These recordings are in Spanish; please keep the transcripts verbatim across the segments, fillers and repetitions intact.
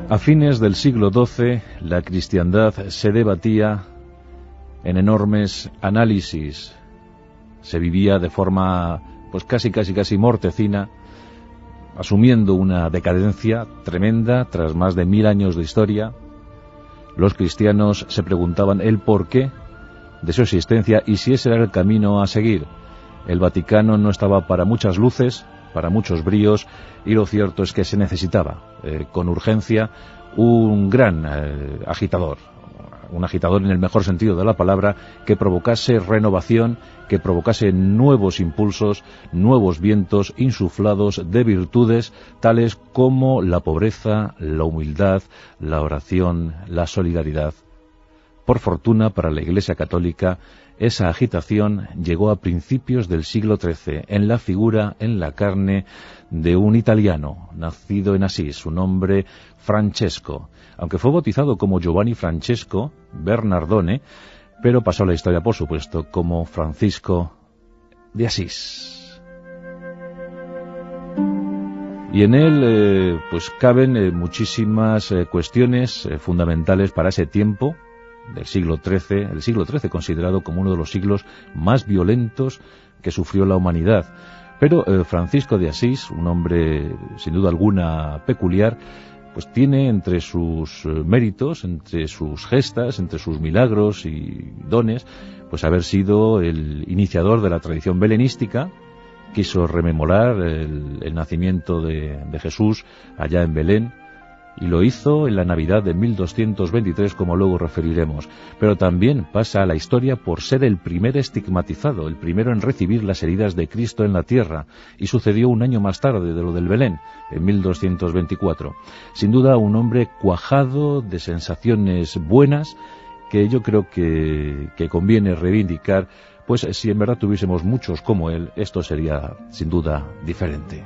A fines del siglo doce, la cristiandad se debatía en enormes análisis. Se vivía de forma, pues casi, casi, casi mortecina, asumiendo una decadencia tremenda tras más de mil años de historia. Los cristianos se preguntaban el porqué de su existencia y si ese era el camino a seguir. El Vaticano no estaba para muchas luces, para muchos bríos, y lo cierto es que se necesitaba, eh, con urgencia, un gran eh, agitador, un agitador en el mejor sentido de la palabra, que provocase renovación, que provocase nuevos impulsos, nuevos vientos insuflados de virtudes tales como la pobreza, la humildad, la oración, la solidaridad. Por fortuna para la Iglesia Católica, esa agitación llegó a principios del siglo trece, en la figura, en la carne, de un italiano, nacido en Asís, su nombre Francesco, aunque fue bautizado como Giovanni Francesco Bernardone, pero pasó a la historia, por supuesto, como Francisco de Asís. Y en él eh, pues caben eh, muchísimas eh, cuestiones eh, fundamentales para ese tiempo del siglo trece, el siglo trece considerado como uno de los siglos más violentos que sufrió la humanidad. Pero eh, Francisco de Asís, un hombre sin duda alguna peculiar, pues tiene entre sus eh, méritos, entre sus gestas, entre sus milagros y dones, pues haber sido el iniciador de la tradición belenística. Quiso rememorar el, el nacimiento de, de Jesús allá en Belén, y lo hizo en la Navidad de mil doscientos veintitrés, como luego referiremos. Pero también pasa a la historia por ser el primer estigmatizado, el primero en recibir las heridas de Cristo en la tierra, y sucedió un año más tarde de lo del Belén, en mil doscientos veinticuatro. Sin duda un hombre cuajado de sensaciones buenas, que yo creo que, que conviene reivindicar, pues si en verdad tuviésemos muchos como él, esto sería sin duda diferente.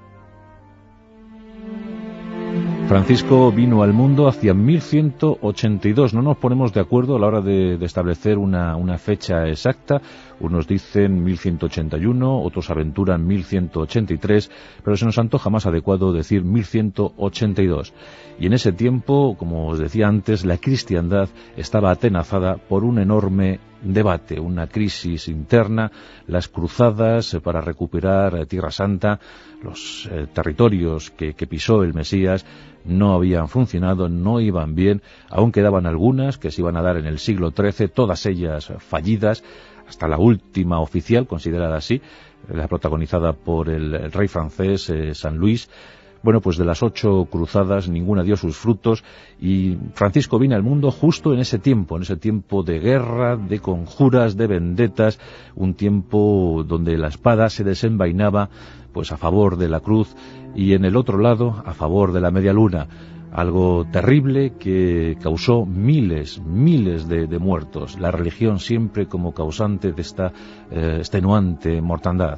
Francisco vino al mundo hacia mil ciento ochenta y dos. No nos ponemos de acuerdo a la hora de, de establecer una, una fecha exacta. Unos dicen mil ciento ochenta y uno, otros aventuran mil ciento ochenta y tres, pero se nos antoja más adecuado decir mil ciento ochenta y dos. Y en ese tiempo, como os decía antes, la cristiandad estaba atenazada por un enorme debate, una crisis interna, las cruzadas para recuperar Tierra Santa, los eh, territorios que, que pisó el Mesías, no habían funcionado, no iban bien, aún quedaban algunas que se iban a dar en el siglo trece, todas ellas fallidas, hasta la última oficial, considerada así, la protagonizada por el, el rey francés eh, San Luis. Bueno, pues de las ocho cruzadas ninguna dio sus frutos, y Francisco vino al mundo justo en ese tiempo, en ese tiempo de guerra, de conjuras, de vendetas, un tiempo donde la espada se desenvainaba pues a favor de la cruz, y en el otro lado a favor de la media luna, algo terrible que causó miles, miles de, de muertos, la religión siempre como causante de esta eh, extenuante mortandad.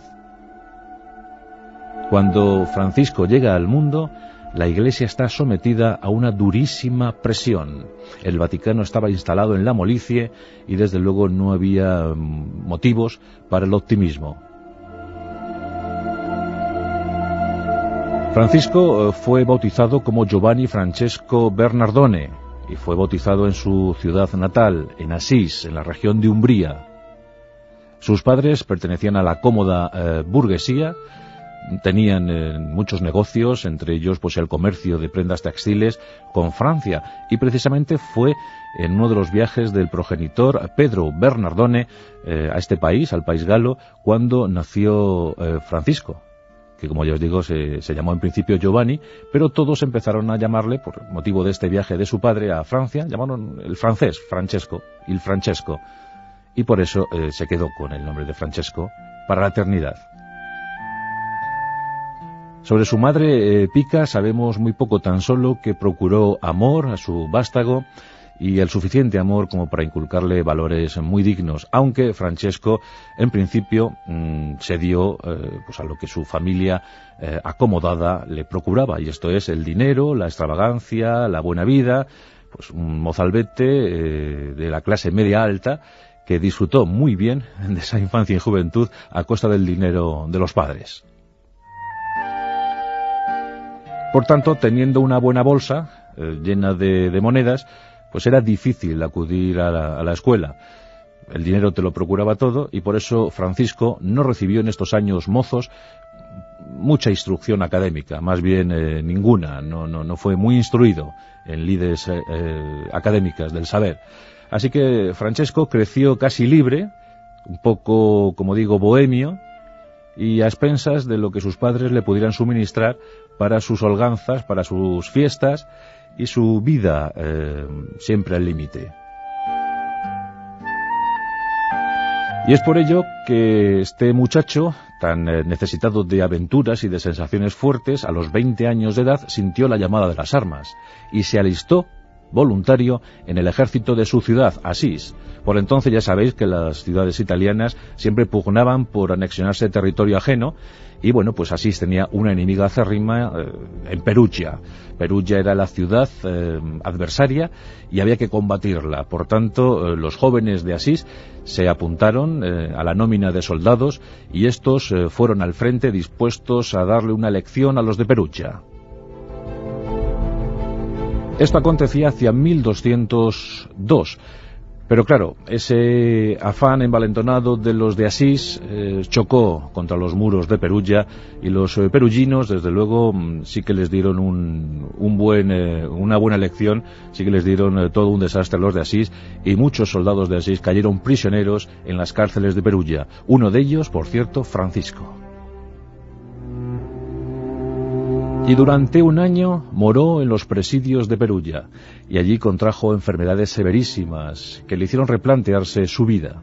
Cuando Francisco llega al mundo, la Iglesia está sometida a una durísima presión. El Vaticano estaba instalado en la molicie y desde luego no había motivos para el optimismo. Francisco fue bautizado como Giovanni Francesco Bernardone y fue bautizado en su ciudad natal, en Asís, en la región de Umbría. Sus padres pertenecían a la cómoda eh, burguesía. Tenían eh, muchos negocios, entre ellos pues el comercio de prendas textiles con Francia, y precisamente fue en uno de los viajes del progenitor Pedro Bernardone eh, a este país, al país galo, cuando nació eh, Francisco, que como ya os digo se, se llamó en principio Giovanni, pero todos empezaron a llamarle, por motivo de este viaje de su padre a Francia, llamaron el francés Francesco, il Francesco, y por eso eh, se quedó con el nombre de Francesco para la eternidad. Sobre su madre eh, Pica sabemos muy poco, tan solo que procuró amor a su vástago y el suficiente amor como para inculcarle valores muy dignos, aunque Francesco en principio mmm, se dio eh, pues a lo que su familia eh, acomodada le procuraba, y esto es el dinero, la extravagancia, la buena vida, pues un mozalbete eh, de la clase media alta que disfrutó muy bien de esa infancia y juventud a costa del dinero de los padres. Por tanto, teniendo una buena bolsa, eh, llena de, de monedas, pues era difícil acudir a la, a la escuela. El dinero te lo procuraba todo, y por eso Francisco no recibió en estos años mozos mucha instrucción académica, más bien eh, ninguna, no, no, no fue muy instruido en lides eh, eh, académicas del saber. Así que Francesco creció casi libre, un poco, como digo, bohemio, y a expensas de lo que sus padres le pudieran suministrar para sus holganzas, para sus fiestas y su vida eh, siempre al límite. Y es por ello que este muchacho, tan eh, necesitado de aventuras y de sensaciones fuertes, a los veinte años de edad sintió la llamada de las armas y se alistó voluntario en el ejército de su ciudad, Asís. Por entonces ya sabéis que las ciudades italianas siempre pugnaban por anexionarse territorio ajeno, y bueno, pues Asís tenía una enemiga acérrima eh, en Perugia. Perugia era la ciudad eh, adversaria y había que combatirla. Por tanto, eh, los jóvenes de Asís se apuntaron eh, a la nómina de soldados, y estos eh, fueron al frente dispuestos a darle una lección a los de Perugia. Esto acontecía hacia mil doscientos dos, pero claro, ese afán envalentonado de los de Asís eh, chocó contra los muros de Perugia, y los eh, peruginos, desde luego, sí que les dieron un, un buen, eh, una buena lección, sí que les dieron eh, todo un desastre a los de Asís, y muchos soldados de Asís cayeron prisioneros en las cárceles de Perugia. Uno de ellos, por cierto, Francisco. Y durante un año moró en los presidios de Perugia, y allí contrajo enfermedades severísimas que le hicieron replantearse su vida.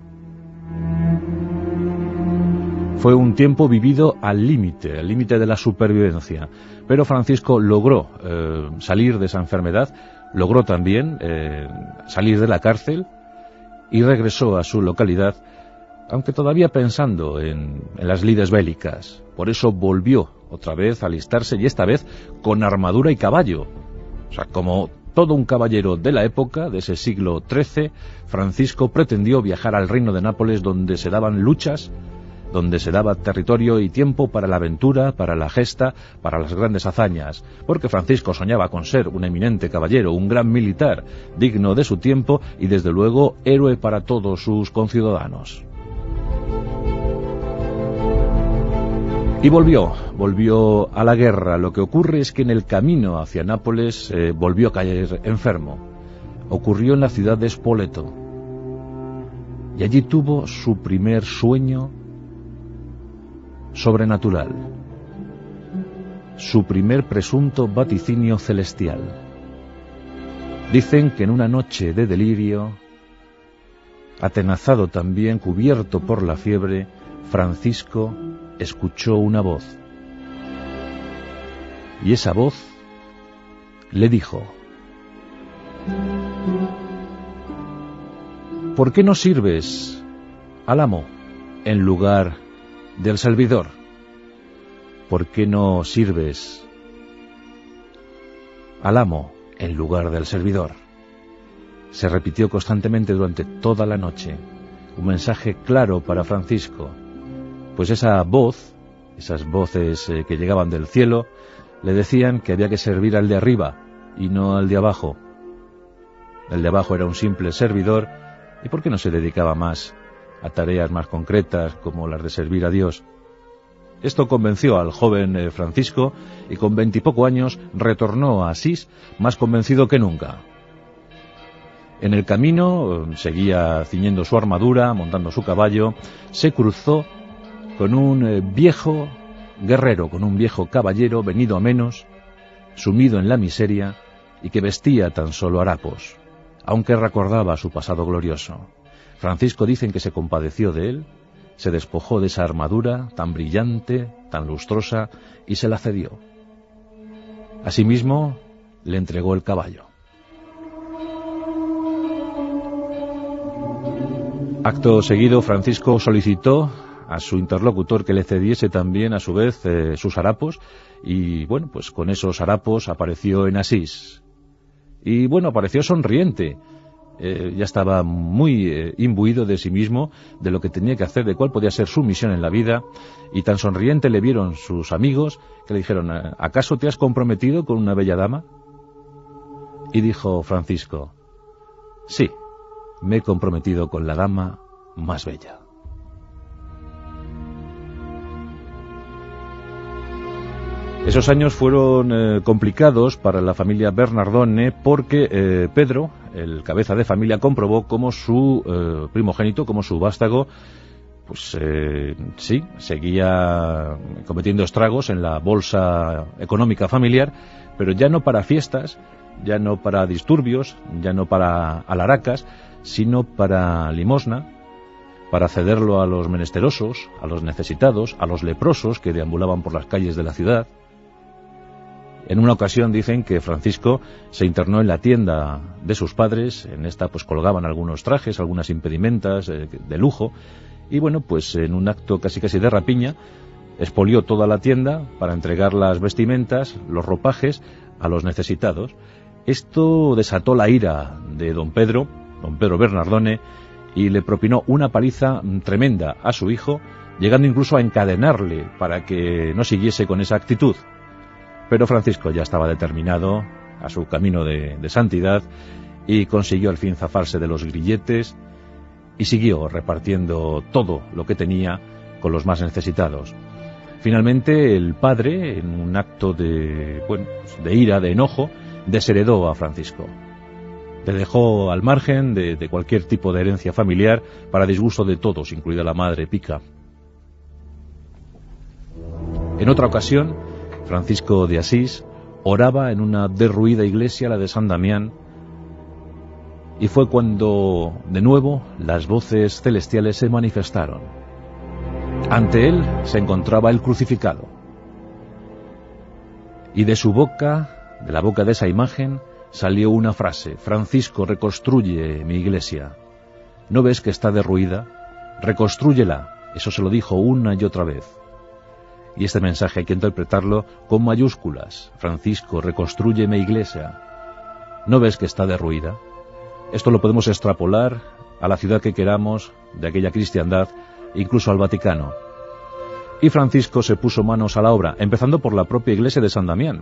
Fue un tiempo vivido al límite, al límite de la supervivencia, pero Francisco logró eh, salir de esa enfermedad, logró también eh, salir de la cárcel y regresó a su localidad, aunque todavía pensando en, en las lides bélicas. Por eso volvió otra vez a alistarse, y esta vez con armadura y caballo. O sea, como todo un caballero de la época, de ese siglo trece, Francisco pretendió viajar al reino de Nápoles, donde se daban luchas, donde se daba territorio y tiempo para la aventura, para la gesta, para las grandes hazañas, porque Francisco soñaba con ser un eminente caballero, un gran militar, digno de su tiempo y desde luego héroe para todos sus conciudadanos. Y volvió, volvió a la guerra. Lo que ocurre es que en el camino hacia Nápoles eh, volvió a caer enfermo. Ocurrió en la ciudad de Spoleto. Y allí tuvo su primer sueño sobrenatural. Su primer presunto vaticinio celestial. Dicen que en una noche de delirio, atenazado también, cubierto por la fiebre, Francisco escuchó una voz, y esa voz le dijo: ¿por qué no sirves al amo en lugar del servidor? ¿Por qué no sirves al amo en lugar del servidor? Se repitió constantemente durante toda la noche, un mensaje claro para Francisco. Pues esa voz, esas voces eh, que llegaban del cielo, le decían que había que servir al de arriba y no al de abajo. El de abajo era un simple servidor, y ¿por qué no se dedicaba más a tareas más concretas como las de servir a Dios? Esto convenció al joven eh, Francisco, y con veintipoco años retornó a Asís más convencido que nunca. En el camino, eh, seguía ciñendo su armadura, montando su caballo, se cruzó con un eh, viejo guerrero, con un viejo caballero venido a menos, sumido en la miseria y que vestía tan solo harapos, aunque recordaba su pasado glorioso. Francisco dicen que se compadeció de él, se despojó de esa armadura tan brillante, tan lustrosa, y se la cedió. Asimismo, le entregó el caballo. Acto seguido, Francisco solicitó a su interlocutor que le cediese también a su vez eh, sus harapos, y bueno, pues con esos harapos apareció en Asís. Y bueno, apareció sonriente, eh, ya estaba muy eh, imbuido de sí mismo, de lo que tenía que hacer, de cuál podía ser su misión en la vida, y tan sonriente le vieron sus amigos que le dijeron: ¿acaso te has comprometido con una bella dama? Y dijo Francisco: sí, me he comprometido con la dama más bella. Esos años fueron eh, complicados para la familia Bernardone porque eh, Pedro, el cabeza de familia, comprobó cómo su eh, primogénito, como su vástago, pues eh, sí, seguía cometiendo estragos en la bolsa económica familiar, pero ya no para fiestas, ya no para disturbios, ya no para alaracas, sino para limosna, para cederlo a los menesterosos, a los necesitados, a los leprosos que deambulaban por las calles de la ciudad. En una ocasión dicen que Francisco se internó en la tienda de sus padres. En esta pues colgaban algunos trajes, algunas impedimentas eh, de lujo, y bueno, pues en un acto casi casi de rapiña expolió toda la tienda para entregar las vestimentas, los ropajes a los necesitados. Esto desató la ira de don Pedro, don Pedro Bernardone, y le propinó una paliza tremenda a su hijo, llegando incluso a encadenarle para que no siguiese con esa actitud. Pero Francisco ya estaba determinado a su camino de, de santidad y consiguió al fin zafarse de los grilletes y siguió repartiendo todo lo que tenía con los más necesitados. Finalmente el padre, en un acto de, bueno, de ira, de enojo, desheredó a Francisco. Le dejó al margen de, de cualquier tipo de herencia familiar para disgusto de todos, incluida la madre Pica. En otra ocasión, Francisco de Asís oraba en una derruida iglesia, la de San Damián, y fue cuando, de nuevo, las voces celestiales se manifestaron. Ante él se encontraba el crucificado, y de su boca, de la boca de esa imagen, salió una frase: Francisco, reconstruye mi iglesia. ¿No ves que está derruida? Reconstrúyela. Eso se lo dijo una y otra vez. Y este mensaje hay que interpretarlo con mayúsculas. Francisco, reconstruye mi iglesia. ¿No ves que está derruida? Esto lo podemos extrapolar a la ciudad que queramos, de aquella cristiandad, incluso al Vaticano. Y Francisco se puso manos a la obra, empezando por la propia iglesia de San Damián.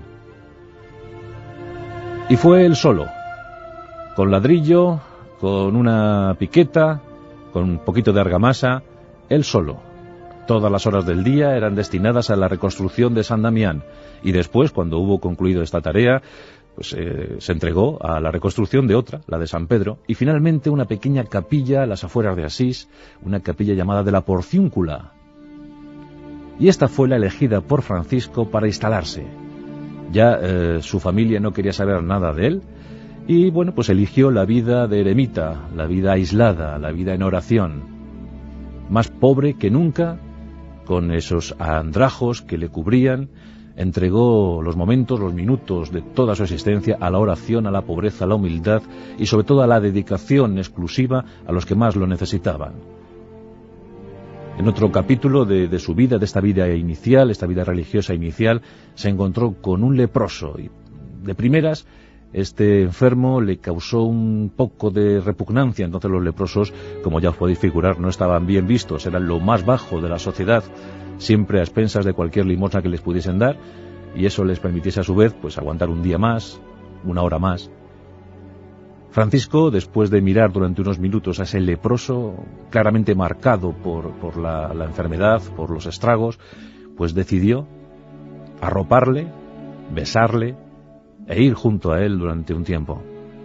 Y fue él solo, con ladrillo, con una piqueta, con un poquito de argamasa, él solo. Todas las horas del día eran destinadas a la reconstrucción de San Damián, y después, cuando hubo concluido esta tarea, pues eh, se entregó a la reconstrucción de otra, la de San Pedro, y finalmente una pequeña capilla a las afueras de Asís, una capilla llamada de la Porciúncula. Y esta fue la elegida por Francisco para instalarse. Ya eh, su familia no quería saber nada de él, y bueno, pues eligió la vida de eremita, la vida aislada, la vida en oración, más pobre que nunca, con esos andrajos que le cubrían. Entregó los momentos, los minutos de toda su existencia a la oración, a la pobreza, a la humildad y sobre todo a la dedicación exclusiva a los que más lo necesitaban. En otro capítulo de, de su vida, de esta vida inicial, esta vida religiosa inicial, se encontró con un leproso y de primeras este enfermo le causó un poco de repugnancia. Entonces los leprosos, como ya os podéis figurar, no estaban bien vistos, eran lo más bajo de la sociedad, siempre a expensas de cualquier limosna que les pudiesen dar, y eso les permitiese a su vez pues aguantar un día más, una hora más. Francisco, después de mirar durante unos minutos a ese leproso, claramente marcado por, por la, la enfermedad, por los estragos, pues decidió arroparle, besarle e ir junto a él durante un tiempo.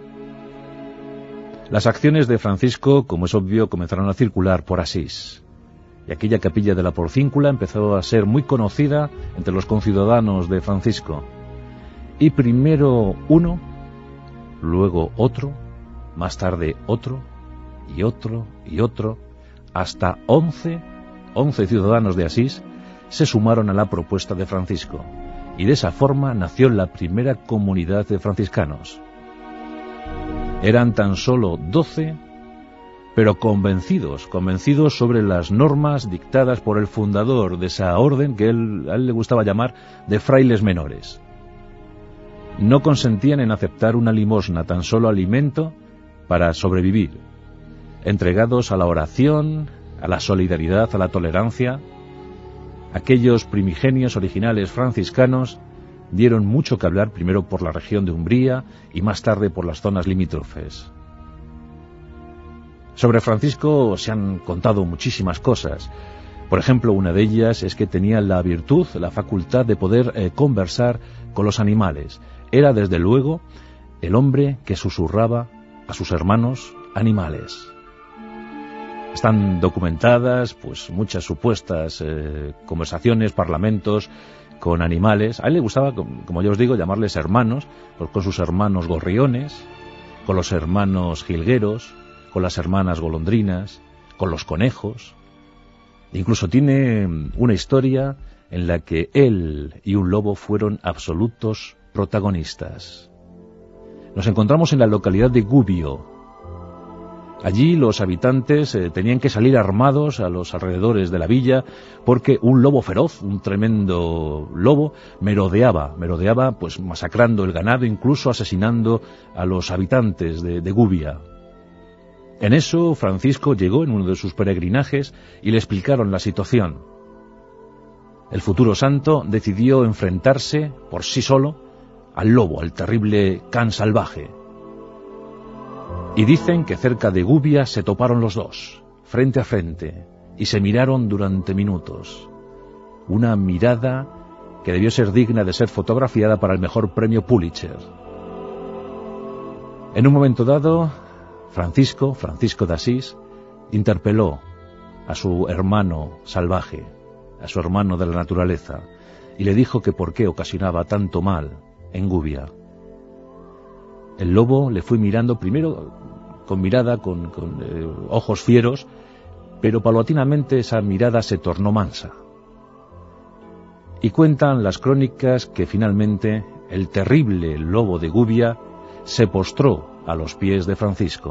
Las acciones de Francisco, como es obvio, comenzaron a circular por Asís, y aquella capilla de la Porciúncula empezó a ser muy conocida entre los conciudadanos de Francisco. Y primero uno, luego otro, más tarde otro, y otro, y otro, hasta once, once ciudadanos de Asís se sumaron a la propuesta de Francisco, y de esa forma nació la primera comunidad de franciscanos. Eran tan solo doce, pero convencidos, convencidos sobre las normas dictadas por el fundador de esa orden que él, a él le gustaba llamar de frailes menores. No consentían en aceptar una limosna, tan solo alimento para sobrevivir, entregados a la oración, a la solidaridad, a la tolerancia. Aquellos primigenios originales franciscanos dieron mucho que hablar, primero por la región de Umbría y más tarde por las zonas limítrofes. Sobre Francisco se han contado muchísimas cosas. Por ejemplo, una de ellas es que tenía la virtud, la facultad de poder eh, conversar con los animales. Era, desde luego, el hombre que susurraba a sus hermanos animales. Están documentadas pues muchas supuestas eh, conversaciones, parlamentos con animales. A él le gustaba, como ya os digo, llamarles hermanos, pues con sus hermanos gorriones, con los hermanos jilgueros, con las hermanas golondrinas, con los conejos. Incluso tiene una historia en la que él y un lobo fueron absolutos protagonistas. Nos encontramos en la localidad de Gubbio. Allí los habitantes eh, tenían que salir armados a los alrededores de la villa porque un lobo feroz, un tremendo lobo, merodeaba, merodeaba pues masacrando el ganado, incluso asesinando a los habitantes de, de Gubbia. En eso Francisco llegó en uno de sus peregrinajes y le explicaron la situación. El futuro santo decidió enfrentarse por sí solo al lobo, al terrible can salvaje. Y dicen que cerca de Gubbia se toparon los dos, frente a frente, y se miraron durante minutos. Una mirada que debió ser digna de ser fotografiada para el mejor premio Pulitzer. En un momento dado, Francisco, Francisco de Asís, interpeló a su hermano salvaje, a su hermano de la naturaleza, y le dijo que por qué ocasionaba tanto mal en Gubbia. El lobo le fue mirando primero con mirada, con, con eh, ojos fieros, pero paulatinamente esa mirada se tornó mansa. Y cuentan las crónicas que finalmente el terrible lobo de Gubbia se postró a los pies de Francisco.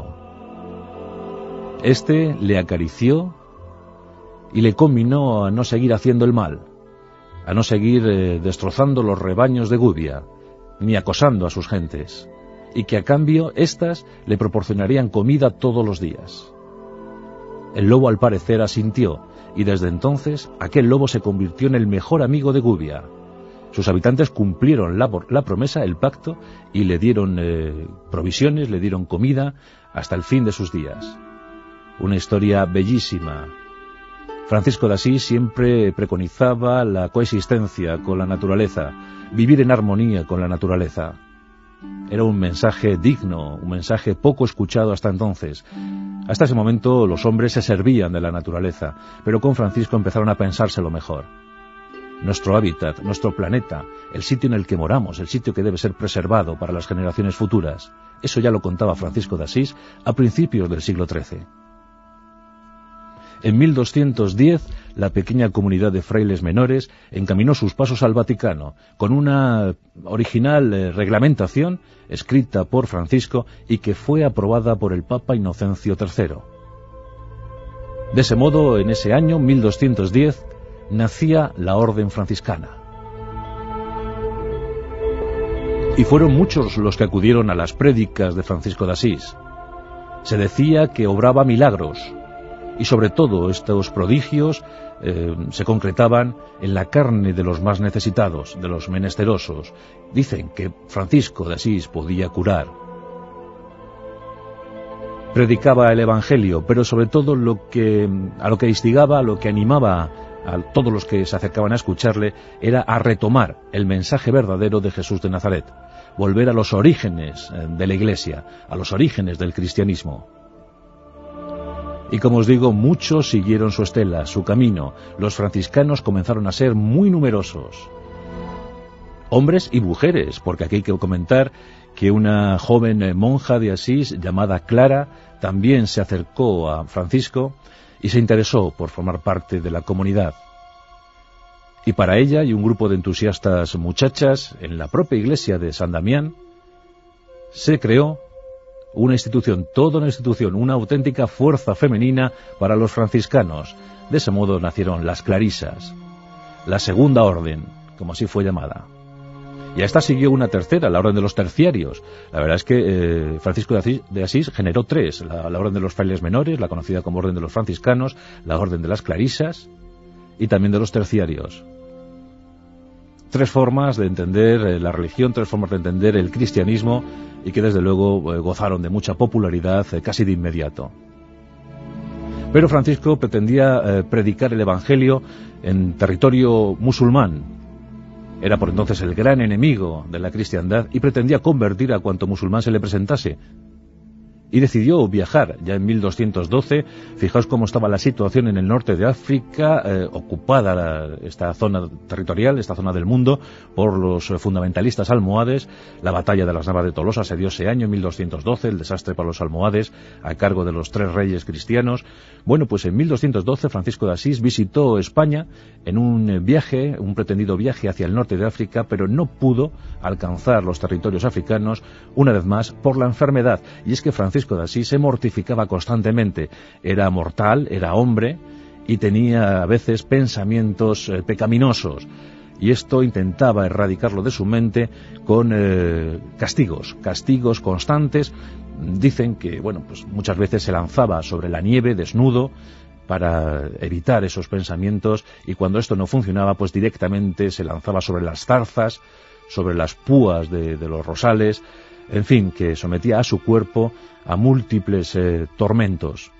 Este le acarició y le conminó a no seguir haciendo el mal, a no seguir eh, destrozando los rebaños de Gubbia, ni acosando a sus gentes, y que a cambio éstas le proporcionarían comida todos los días. El lobo al parecer asintió, y desde entonces aquel lobo se convirtió en el mejor amigo de Gubbia. Sus habitantes cumplieron la, la promesa, el pacto, y le dieron eh, provisiones, le dieron comida hasta el fin de sus días. Una historia bellísima. Francisco de Asís siempre preconizaba la coexistencia con la naturaleza, vivir en armonía con la naturaleza. Era un mensaje digno, un mensaje poco escuchado hasta entonces. Hasta ese momento los hombres se servían de la naturaleza, pero con Francisco empezaron a pensárselo mejor. Nuestro hábitat, nuestro planeta, el sitio en el que moramos, el sitio que debe ser preservado para las generaciones futuras. Eso ya lo contaba Francisco de Asís a principios del siglo trece. En mil doscientos diez, la pequeña comunidad de frailes menores encaminó sus pasos al Vaticano, con una original eh, reglamentación escrita por Francisco y que fue aprobada por el Papa Inocencio tercero. De ese modo, en ese año, mil doscientos diez, nacía la Orden Franciscana. Y fueron muchos los que acudieron a las prédicas de Francisco de Asís. Se decía que obraba milagros, y sobre todo estos prodigios eh, se concretaban en la carne de los más necesitados, de los menesterosos. Dicen que Francisco de Asís podía curar. Predicaba el Evangelio, pero sobre todo lo que, a lo que instigaba, a lo que animaba a todos los que se acercaban a escucharle, era a retomar el mensaje verdadero de Jesús de Nazaret, volver a los orígenes de la Iglesia, a los orígenes del cristianismo. Y como os digo, muchos siguieron su estela, su camino. Los franciscanos comenzaron a ser muy numerosos. Hombres y mujeres, porque aquí hay que comentar que una joven monja de Asís llamada Clara también se acercó a Francisco y se interesó por formar parte de la comunidad. Y para ella y un grupo de entusiastas muchachas, en la propia iglesia de San Damián, se creó una institución, toda una institución, una auténtica fuerza femenina para los franciscanos. De ese modo nacieron las clarisas, la segunda orden, como así fue llamada. Y a esta siguió una tercera, la orden de los terciarios. La verdad es que eh, Francisco de Asís, de Asís generó tres, la, la orden de los frailes menores, la conocida como orden de los franciscanos, la orden de las clarisas y también de los terciarios. tres formas de entender eh, la religión, tres formas de entender el cristianismo y que desde luego eh, gozaron de mucha popularidad eh, casi de inmediato. Pero Francisco pretendía eh, predicar el Evangelio en territorio musulmán. Era por entonces el gran enemigo de la cristiandad y pretendía convertir a cuanto musulmán se le presentase. Y decidió viajar ya en mil doscientos doce. Fijaos cómo estaba la situación en el norte de África, eh, ocupada la, esta zona territorial, esta zona del mundo, por los eh, fundamentalistas almohades. La batalla de las Navas de Tolosa se dio ese año, en mil doscientos doce, el desastre para los almohades, a cargo de los tres reyes cristianos. Bueno, pues en mil doscientos doce Francisco de Asís visitó España en un viaje, un pretendido viaje hacia el norte de África, pero no pudo alcanzar los territorios africanos, una vez más, por la enfermedad. Y es que Francisco Francisco de Asís se mortificaba constantemente. Era mortal, era hombre y tenía a veces pensamientos eh, pecaminosos. Y esto intentaba erradicarlo de su mente con eh, castigos, castigos constantes. Dicen que, bueno, pues muchas veces se lanzaba sobre la nieve desnudo para evitar esos pensamientos, y cuando esto no funcionaba, pues directamente se lanzaba sobre las zarzas, sobre las púas de, de los rosales. En fin, que sometía a su cuerpo a múltiples eh, tormentos.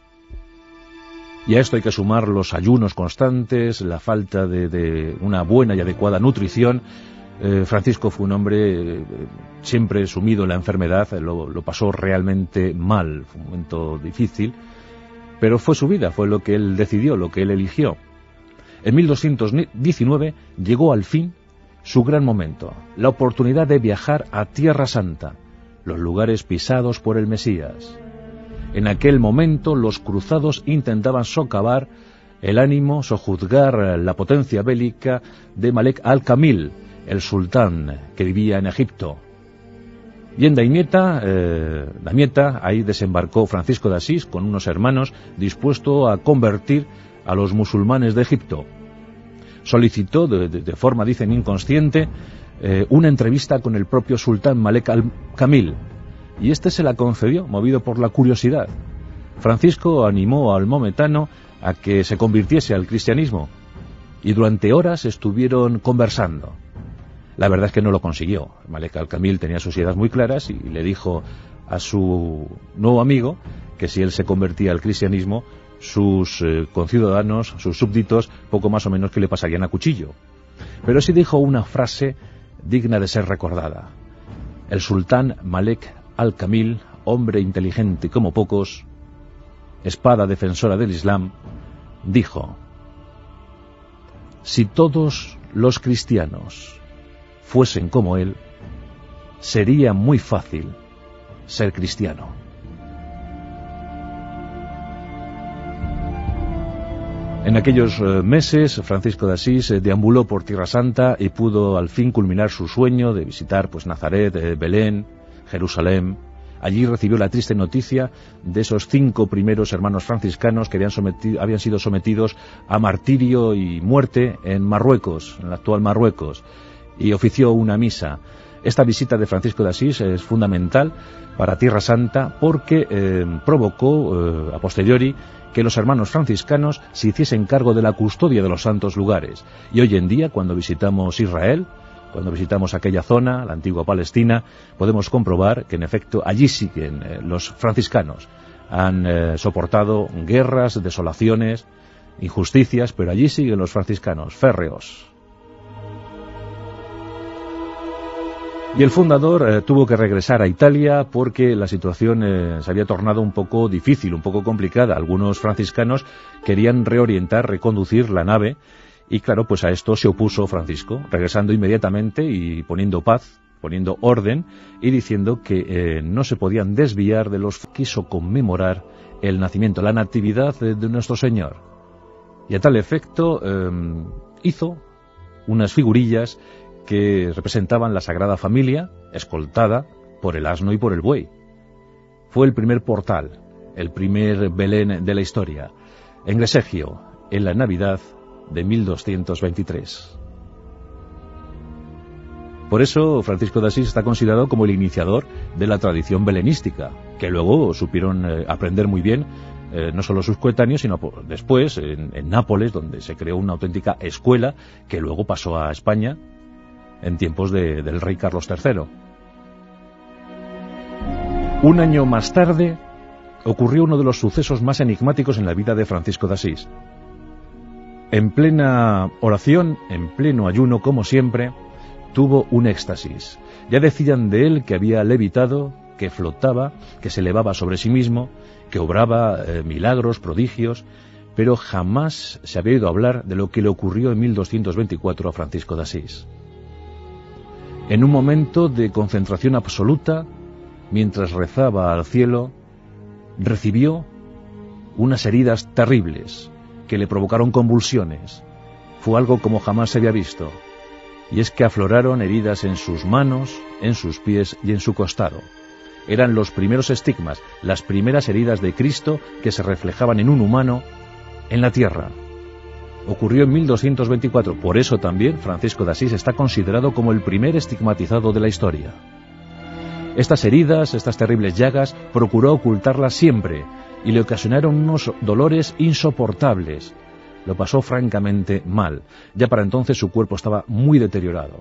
Y a esto hay que sumar los ayunos constantes, la falta de, de una buena y adecuada nutrición. Eh, Francisco fue un hombre eh, siempre sumido en la enfermedad, lo, lo pasó realmente mal, fue un momento difícil, pero fue su vida, fue lo que él decidió, lo que él eligió. En mil doscientos diecinueve llegó al fin su gran momento, la oportunidad de viajar a Tierra Santa, los lugares pisados por el Mesías. En aquel momento los cruzados intentaban socavar el ánimo, sojuzgar la potencia bélica de Malek al-Kamil, el sultán que vivía en Egipto. Y en Damieta, eh, Damieta, ahí desembarcó Francisco de Asís con unos hermanos, dispuesto a convertir a los musulmanes de Egipto. Solicitó, de, de, de forma, dicen, inconsciente, eh, una entrevista con el propio sultán Malek al-Kamil, y este se la concedió, movido por la curiosidad. Francisco animó al maometano a que se convirtiese al cristianismo, y durante horas estuvieron conversando. La verdad es que no lo consiguió. Malek al-Kamil tenía sus ideas muy claras y le dijo a su nuevo amigo que si él se convertía al cristianismo, sus eh, conciudadanos, sus súbditos, poco más o menos que le pasarían a cuchillo. Pero sí dijo una frase digna de ser recordada. El sultán Malek al-Kamil, hombre inteligente como pocos, espada defensora del Islam, dijo: si todos los cristianos fuesen como él, sería muy fácil ser cristiano. En aquellos eh, meses, Francisco de Asís eh, deambuló por Tierra Santa y pudo al fin culminar su sueño de visitar pues Nazaret, eh, Belén, Jerusalén. Allí recibió la triste noticia de esos cinco primeros hermanos franciscanos que habían, sometido, habían sido sometidos a martirio y muerte en Marruecos, en el actual Marruecos, y ofició una misa. Esta visita de Francisco de Asís es fundamental para Tierra Santa porque eh, provocó, eh, a posteriori, que los hermanos franciscanos se hiciesen cargo de la custodia de los santos lugares. Y hoy en día, cuando visitamos Israel, cuando visitamos aquella zona, la antigua Palestina, podemos comprobar que en efecto allí siguen eh, los franciscanos. Han eh, soportado guerras, desolaciones, injusticias, pero allí siguen los franciscanos, férreos. Y el fundador eh, tuvo que regresar a Italia porque la situación eh, se había tornado un poco difícil, un poco complicada. Algunos franciscanos querían reorientar, reconducir la nave, y claro, pues a esto se opuso Francisco, regresando inmediatamente y poniendo paz, poniendo orden, y diciendo que eh, no se podían desviar de los... Quiso conmemorar el nacimiento, la natividad de, de nuestro Señor. Y a tal efecto eh, hizo unas figurillas que representaban la Sagrada Familia, escoltada por el asno y por el buey. Fue el primer portal, el primer Belén de la historia, en Gresegio, en la Navidad de mil doscientos veintitrés. Por eso Francisco de Asís está considerado como el iniciador de la tradición belenística, que luego supieron eh, aprender muy bien, eh, no solo sus coetáneos, sino por, después en, en Nápoles, donde se creó una auténtica escuela que luego pasó a España, en tiempos de, del rey Carlos tercero. Un año más tarde ocurrió uno de los sucesos más enigmáticos en la vida de Francisco de Asís. En plena oración, en pleno ayuno, como siempre, tuvo un éxtasis. Ya decían de él que había levitado, que flotaba, que se elevaba sobre sí mismo, que obraba eh, milagros, prodigios, pero jamás se había oído hablar de lo que le ocurrió en mil doscientos veinticuatro a Francisco de Asís. En un momento de concentración absoluta, mientras rezaba al cielo, recibió unas heridas terribles que le provocaron convulsiones. Fue algo como jamás se había visto, y es que afloraron heridas en sus manos, en sus pies y en su costado. Eran los primeros estigmas, las primeras heridas de Cristo que se reflejaban en un humano en la tierra. Ocurrió en mil doscientos veinticuatro, por eso también Francisco de Asís está considerado como el primer estigmatizado de la historia. Estas heridas, estas terribles llagas, procuró ocultarlas siempre y le ocasionaron unos dolores insoportables. Lo pasó francamente mal. Ya para entonces su cuerpo estaba muy deteriorado.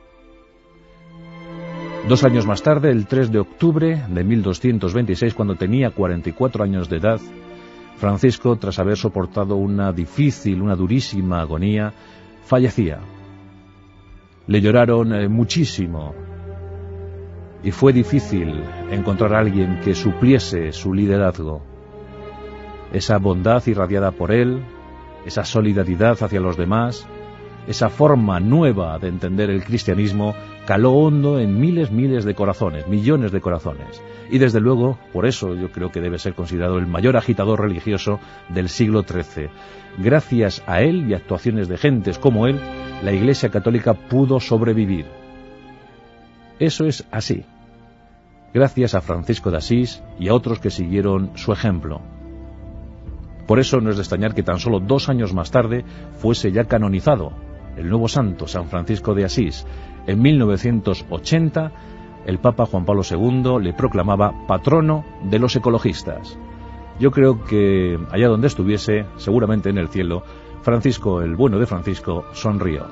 Dos años más tarde, el tres de octubre de mil doscientos veintiséis, cuando tenía cuarenta y cuatro años de edad, Francisco, tras haber soportado una difícil, una durísima agonía, fallecía. Le lloraron eh, muchísimo. Y fue difícil encontrar a alguien que supliese su liderazgo. Esa bondad irradiada por él, esa solidaridad hacia los demás, esa forma nueva de entender el cristianismo, caló hondo en miles, miles de corazones, millones de corazones. Y desde luego, por eso yo creo que debe ser considerado el mayor agitador religioso del siglo trece. Gracias a él y a actuaciones de gentes como él, la Iglesia Católica pudo sobrevivir. Eso es así, gracias a Francisco de Asís y a otros que siguieron su ejemplo. Por eso no es de extrañar que tan solo dos años más tarde fuese ya canonizado el nuevo santo, San Francisco de Asís. En mil novecientos ochenta, el Papa Juan Pablo segundo le proclamaba patrono de los ecologistas. Yo creo que allá donde estuviese, seguramente en el cielo, Francisco, el bueno de Francisco, sonrió.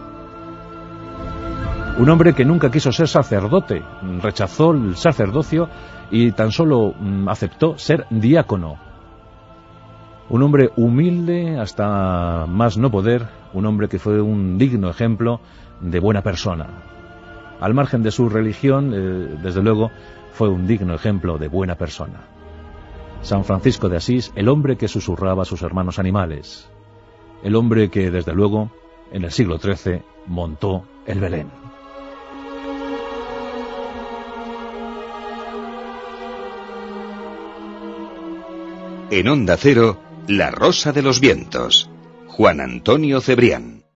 Un hombre que nunca quiso ser sacerdote, rechazó el sacerdocio y tan solo mm, aceptó ser diácono. Un hombre humilde hasta más no poder, un hombre que fue un digno ejemplo de buena persona. Al margen de su religión, eh, desde luego, fue un digno ejemplo de buena persona. San Francisco de Asís, el hombre que susurraba a sus hermanos animales. El hombre que, desde luego, en el siglo trece, montó el Belén. En Onda Cero, La Rosa de los Vientos, Juan Antonio Cebrián.